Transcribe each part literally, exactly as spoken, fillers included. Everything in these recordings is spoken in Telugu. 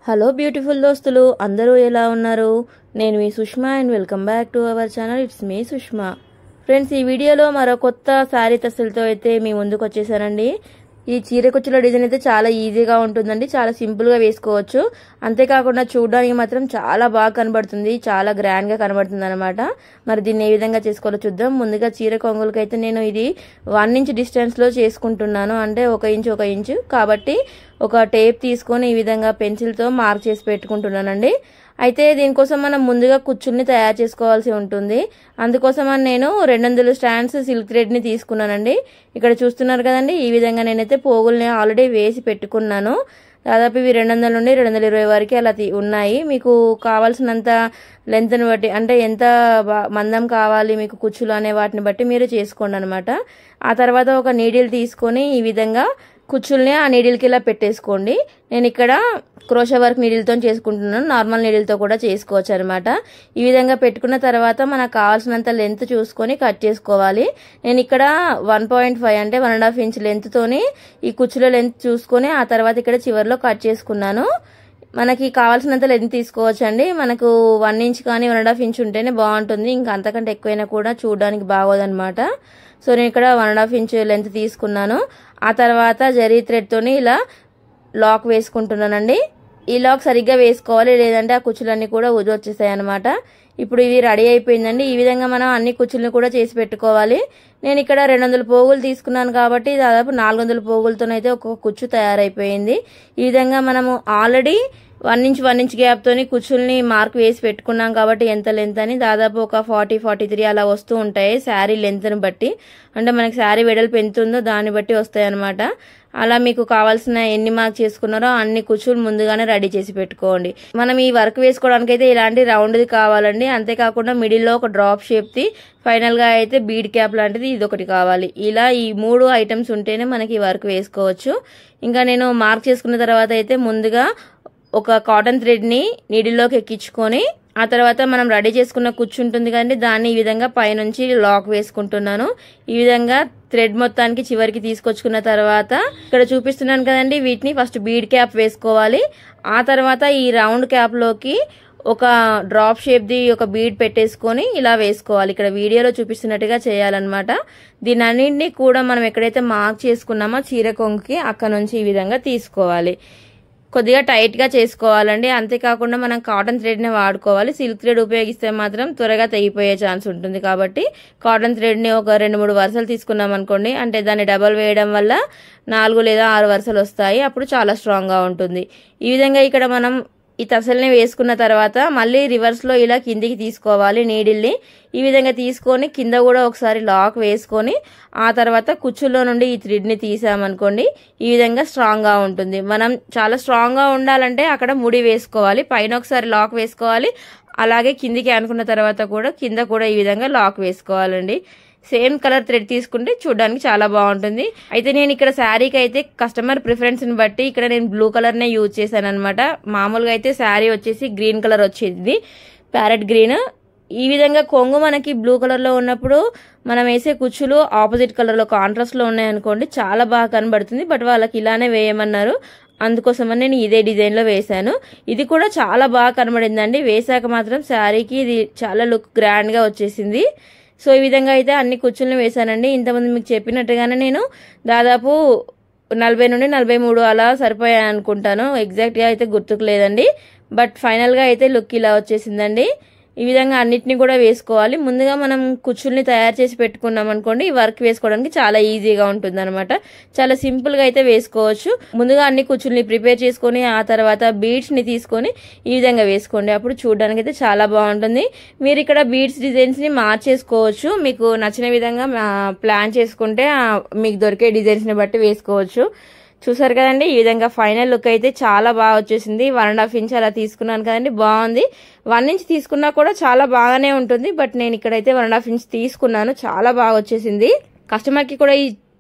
హలో బ్యూటిఫుల్ దోస్తులు అందరూ ఎలా ఉన్నారు? నేను మీ Sushma and welcome back to our channel. It's me Sushma. Friends, ఈ వీడియోలో మరో కొత్త శారీ తస్సులతో అయితే మీ ముందుకు వచ్చేసానండి. ఈ చీర కుచ్చుల డిజైన్ అయితే చాలా ఈజీగా ఉంటుందండి, చాలా సింపుల్ గా వేసుకోవచ్చు. అంతేకాకుండా చూడడానికి మాత్రం చాలా బాగా కనబడుతుంది, చాలా గ్రాండ్ గా కనబడుతుంది అనమాట. మరి దీన్ని ఏ విధంగా చేసుకోవాలో చూద్దాం. ముందుగా చీర కొంగులకి అయితే నేను ఇది వన్ ఇంచ్ డిస్టెన్స్ లో చేసుకుంటున్నాను, అంటే ఒక ఇంచ్ ఒక ఇంచు కాబట్టి ఒక టేప్ తీసుకొని ఈ విధంగా పెన్సిల్ తో మార్క్ చేసి పెట్టుకుంటున్నానండి. అయితే దీనికోసం మనం ముందుగా కుచ్చుల్ని తయారు చేసుకోవాల్సి ఉంటుంది. అందుకోసం నేను రెండు వందల స్టాండ్స్ సిల్క్ థ్రెడ్ ని తీసుకున్నానండి. ఇక్కడ చూస్తున్నారు కదండి, ఈ విధంగా నేనైతే పోగుల్ని ఆల్రెడీ వేసి పెట్టుకున్నాను. దాదాపు ఇవి రెండు వందల నుండి రెండు వందల ఇరవై వరకు అలా ఉన్నాయి. మీకు కావాల్సినంత లెంత్ ని బట్టి, అంటే ఎంత మందం కావాలి మీకు కుచ్చులు అనే వాటిని బట్టి మీరు చేసుకోండి అనమాట. ఆ తర్వాత ఒక నీడిల్ తీసుకొని ఈ విధంగా కుచ్చుల్ని ఆ నీడిల్కి ఇలా పెట్టేసుకోండి. నేను ఇక్కడ క్రోషా వర్క్ నీడిల్తో చేసుకుంటున్నాను, నార్మల్ నీడిల్తో కూడా చేసుకోవచ్చు అనమాట. ఈ విధంగా పెట్టుకున్న తర్వాత మనకు కావాల్సినంత లెంత్ చూసుకొని కట్ చేసుకోవాలి. నేను ఇక్కడ వన్ పాయింట్ ఫైవ్ అంటే one and half inch length తోని ఈ కుచ్చుల లెంత్ చూసుకొని ఆ తర్వాత ఇక్కడ చివరిలో కట్ చేసుకున్నాను. మనకి కావాల్సినంత లెంత్ తీసుకోవచ్చు అండి. మనకు వన్ ఇంచ్ కానీ వన్ అండ్ హాఫ్ ఇంచ్ ఉంటేనే బాగుంటుంది, ఇంకా అంతకంటే ఎక్కువైనా కూడా చూడడానికి బాగోదన్నమాట. సో నేను ఇక్కడ one and half inch length తీసుకున్నాను. ఆ తర్వాత జరీ థ్రెడ్ తోని ఇలా లాక్ వేసుకుంటున్నానండి. ఈ లాక్ సరిగ్గా వేసుకోవాలి, లేదంటే ఆ కుచ్చులన్నీ కూడా ఉజు వచ్చేసాయి అనమాట. ఇప్పుడు ఇది రెడీ అయిపోయిందండి. ఈ విధంగా మనం అన్ని కుచ్చుల్ని కూడా చేసి పెట్టుకోవాలి. నేను ఇక్కడ రెండు వందల పోగులు తీసుకున్నాను కాబట్టి దాదాపు నాలుగు వందల పోగులతోనైతే ఒక్కొక్క కుచ్చు తయారైపోయింది. ఈ విధంగా మనము already one inch one inch gap తోని కుచ్చుల్ని మార్క్ వేసి పెట్టుకున్నాం కాబట్టి ఎంత లెంత్ అని దాదాపు ఒక ఫార్టీ ఫార్టీ త్రీ అలా వస్తూ ఉంటాయి శారీ లెంత్ ని బట్టి, అంటే మనకి శారీ వెడల్పు ఎంత ఉందో దాన్ని బట్టి వస్తాయి అనమాట. అలా మీకు కావాల్సిన ఎన్ని మార్క్ చేసుకున్నారో అన్ని కుచ్చులు ముందుగానే రెడీ చేసి పెట్టుకోండి. మనం ఈ వర్క్ వేసుకోవడానికి అయితే ఇలాంటి రౌండ్ది కావాలండి. అంతేకాకుండా మిడిల్ లో ఒక డ్రాప్ షేప్ ది, ఫైనల్ గా అయితే బీడ్ క్యాప్ లాంటిది ఇది ఒకటి కావాలి. ఇలా ఈ మూడు ఐటమ్స్ ఉంటేనే మనకి ఈ వర్క్ వేసుకోవచ్చు. ఇంకా నేను మార్క్ చేసుకున్న తర్వాత అయితే ముందుగా ఒక కాటన్ థ్రెడ్ ని నీడిల్లోకి ఎక్కించుకొని ఆ తర్వాత మనం రెడీ చేసుకున్న కుచ్చు ఉంటుంది కదండి, దాన్ని ఈ విధంగా పైనుంచి లాక్ వేసుకుంటున్నాను. ఈ విధంగా థ్రెడ్ మొత్తానికి చివరికి తీసుకొచ్చుకున్న తర్వాత ఇక్కడ చూపిస్తున్నాను కదండి, వీటిని ఫస్ట్ బీడ్ క్యాప్ వేసుకోవాలి. ఆ తర్వాత ఈ రౌండ్ క్యాప్ లోకి ఒక డ్రాప్ షేప్ ది ఒక బీడ్ పెట్టేసుకొని ఇలా వేసుకోవాలి. ఇక్కడ వీడియోలో చూపిస్తున్నట్టుగా చేయాలన్నమాట. దీని అన్నింటినీ కూడా మనం ఎక్కడైతే మార్క్ చేసుకున్నామో చీర కొంగుకి అక్కడ నుంచి ఈ విధంగా తీసుకోవాలి. కొద్దిగా టైట్ గా చేసుకోవాలండి. అంతేకాకుండా మనం కాటన్ థ్రెడ్ ని వాడుకోవాలి. సిల్క్ థ్రెడ్ ఉపయోగిస్తే మాత్రం త్వరగా తెగిపోయే ఛాన్స్ ఉంటుంది కాబట్టి కాటన్ థ్రెడ్ ని ఒక రెండు మూడు వరుసలు తీసుకున్నాం అనుకోండి, అంటే దాన్ని డబల్ వేయడం వల్ల నాలుగు లేదా ఆరు వరుసలు వస్తాయి, అప్పుడు చాలా స్ట్రాంగ్ గా ఉంటుంది. ఈ విధంగా ఇక్కడ మనం ఈ తసల్ని వేసుకున్న తర్వాత మళ్ళీ రివర్స్ లో ఇలా కిందికి తీసుకోవాలి నీడిల్ని. ఈ విధంగా తీసుకొని కింద కూడా ఒకసారి లాక్ వేసుకొని ఆ తర్వాత కుచ్చుల్లో నుండి ఈ థ్రెడ్ ని తీసామనుకోండి, ఈ విధంగా స్ట్రాంగ్ గా ఉంటుంది. మనం చాలా స్ట్రాంగ్ గా ఉండాలంటే అక్కడ ముడి వేసుకోవాలి, పైన ఒకసారి లాక్ వేసుకోవాలి, అలాగే కిందికి అనుకున్న తర్వాత కూడా కింద కూడా ఈ విధంగా లాక్ వేసుకోవాలండి. సేమ్ కలర్ థ్రెడ్ తీసుకుంటే చూడడానికి చాలా బాగుంటుంది. అయితే నేను ఇక్కడ శారీకి అయితే కస్టమర్ ప్రిఫరెన్స్ ని బట్టి ఇక్కడ నేను బ్లూ కలర్ నే యూజ్ చేశాను అనమాట. మామూలుగా అయితే శారీ వచ్చేసి గ్రీన్ కలర్ వచ్చేది, ప్యారెట్ గ్రీన్. ఈ విధంగా కొంగు మనకి బ్లూ కలర్ లో ఉన్నప్పుడు మనం వేసే కుచ్చులు ఆపోజిట్ కలర్ లో కాంట్రాస్ట్ లో ఉన్నాయనుకోండి చాలా బాగా కనబడుతుంది. బట్ వాళ్ళకి ఇలానే వేయమన్నారు, అందుకోసమని నేను ఇదే డిజైన్ లో వేసాను. ఇది కూడా చాలా బాగా కనబడిందండి. వేసాక మాత్రం శారీకి ఇది చాలా లుక్ గ్రాండ్ గా వచ్చేసింది. సో ఈ విధంగా అయితే అన్ని కుచ్చుల్ని వేసానండి. ఇంతమంది మీకు చెప్పినట్టుగానే నేను దాదాపు నలభై నుండి నలభై మూడు అలా సరిపోయాయి అనుకుంటాను, ఎగ్జాక్ట్ గా అయితే గుర్తుకు లేదండి. బట్ ఫైనల్ గా అయితే లుక్ ఇలా వచ్చేసిందండి. ఈ విధంగా అన్నిటిని కూడా వేసుకోవాలి. ముందుగా మనం కుచ్చుల్ని తయారు చేసి పెట్టుకున్నాం అనుకోండి, ఈ వర్క్ వేసుకోవడానికి చాలా ఈజీగా ఉంటుంది అనమాట. చాలా సింపుల్ గా అయితే వేసుకోవచ్చు. ముందుగా అన్ని కుచ్చుల్ని ప్రిపేర్ చేసుకొని ఆ తర్వాత బీడ్స్ ని తీసుకొని ఈ విధంగా వేసుకోండి, అప్పుడు చూడడానికి అయితే చాలా బాగుంటుంది. మీరు ఇక్కడ బీడ్స్ డిజైన్స్ ని మార్చేసుకోవచ్చు, మీకు నచ్చిన విధంగా ప్లాన్ చేసుకుంటే మీకు దొరికే డిజైన్స్ ని బట్టి వేసుకోవచ్చు. చూసారు కదండి, ఈ విధంగా ఫైనల్ లుక్ అయితే చాలా బాగా వచ్చేసింది. వన్ అండ్ హాఫ్ ఇంచ్ అలా తీసుకున్నాను కదండి, బాగుంది. వన్ ఇంచ్ తీసుకున్నా కూడా చాలా బాగానే ఉంటుంది, బట్ నేను ఇక్కడైతే వన్ అండ్ హాఫ్ ఇంచ్ తీసుకున్నాను, చాలా బాగా వచ్చేసింది. కస్టమర్ కి కూడా ఈ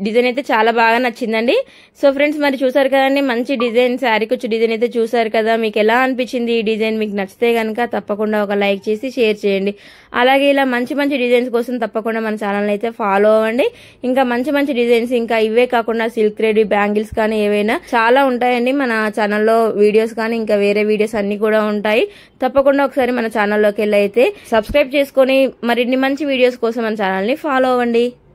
డిజైన్ అయితే చాలా బాగా నచ్చిందండి. సో ఫ్రెండ్స్ మరి చూసారు కదండి, మంచి డిజైన్ శారీ కుచ్చు డిజైన్ అయితే చూసారు కదా. మీకు ఎలా అనిపించింది ఈ డిజైన్? మీకు నచ్చితే కనుక తప్పకుండా ఒక లైక్ చేసి షేర్ చేయండి. అలాగే ఇలా మంచి మంచి డిజైన్స్ కోసం తప్పకుండా మన ఛానల్ అయితే ఫాలో అవ్వండి. ఇంకా మంచి మంచి డిజైన్స్, ఇంకా ఇవే కాకుండా సిల్క్ రెడీ బ్యాంగిల్స్ కానీ ఏవైనా చాలా ఉంటాయండి మన ఛానల్లో వీడియోస్ కానీ, ఇంకా వేరే వీడియోస్ అన్ని కూడా ఉంటాయి. తప్పకుండా ఒకసారి మన ఛానల్లోకి వెళ్ళి అయితే సబ్స్క్రైబ్ చేసుకుని మరిన్ని మంచి వీడియోస్ కోసం మన ఛానల్ ని ఫాలో అవ్వండి.